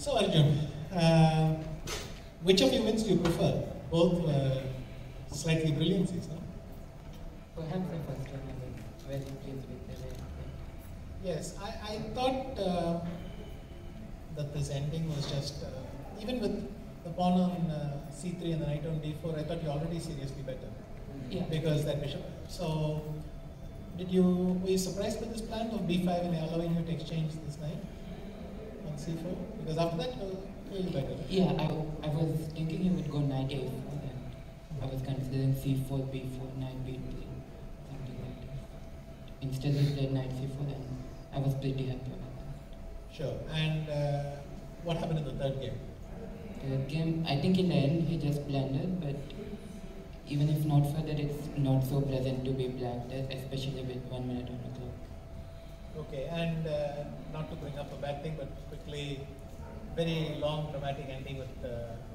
So Arjun, which of your wins do you prefer? Both were slightly brilliancies, no? Perhaps the first one I was very pleased with the way it went. Yes, I thought that this ending was just, even with the pawn on c3 and the knight on d4, I thought you already seriously better. Yeah. Because that bishop. So, were you surprised with this plan of b5 and allowing you to exchange this knight on c4? Because after that, it was clearly better. Yeah, I was thinking he would go knight a4 and I was considering c4, b4, knight b3, something like that. Instead he played knight c4 and I was pretty happy about that. Sure. And what happened in the third game? The game, I think in the end he just blundered, but even if not for that, it's not so pleasant to be blanked, especially with 1 minute on the clock. Okay, and not to bring up a bad thing, but quickly, very long dramatic ending with